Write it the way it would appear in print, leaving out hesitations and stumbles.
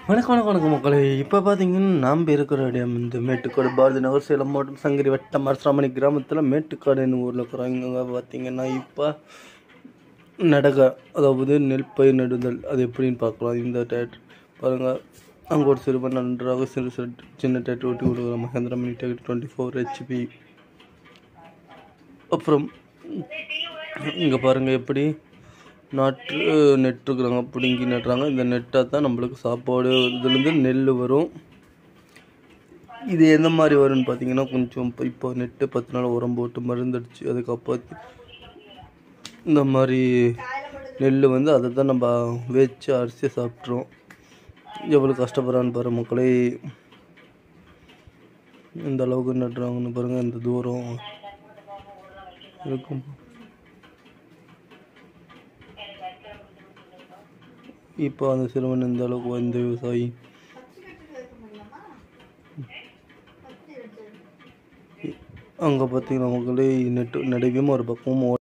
வணக்கம் மக்களே. இப்போ பார்த்தீங்கன்னா நாம் இருக்கிற இடம் இந்த மேட்டுக்காடு பாரதி நகர் சேலம் மாவட்டம் சங்கரி வட்டம் அரசாமணி கிராமத்தில் மேட்டுக்காடு என்னும் ஊரில் இருக்கிறோம். இங்கே பார்த்தீங்கன்னா இப்போ அதாவது நெல் பயிர் நடுதல் அது எப்படின்னு பார்க்கலாம். இந்த டேட்டர் பாருங்கள், அங்கே ஒரு சிறுவன் நன்றாக சிறு சின்ன டேட்டர் ஓட்டி கொடுக்குறோம். மஹேந்திரா மினி டேட்டர் 24 HP. அப்புறம் இங்கே பாருங்கள் எப்படி நெட்டுருக்குறாங்க, பிடுங்கி நட்டுறாங்க. இந்த நெட்டாக தான் நம்மளுக்கு சாப்பாடு இதுலேருந்து நெல் வரும். இது எந்த மாதிரி வரும்னு பார்த்தீங்கன்னா, கொஞ்சம் இப்போ நெட்டு 10 நாள் உரம் போட்டு மருந்தடிச்சு அதுக்கப்புறம் இந்த மாதிரி நெல் வந்து அதை தான் நம்ம வச்சு அரிசியை சாப்பிட்றோம். எவ்வளோ கஷ்டப்படுறான்னு பாரு மக்களே. இந்த அளவுக்கு நட்டுறாங்கன்னு பாருங்கள், இந்த தூரம் இருக்கும். இப்போ அந்த சிறுவன் இந்த அளவுக்கு வந்த விவசாயி அங்கே பார்த்தீங்கன்னா மக்களே நெட்டு நடுவியும் ஒரு பக்கமும்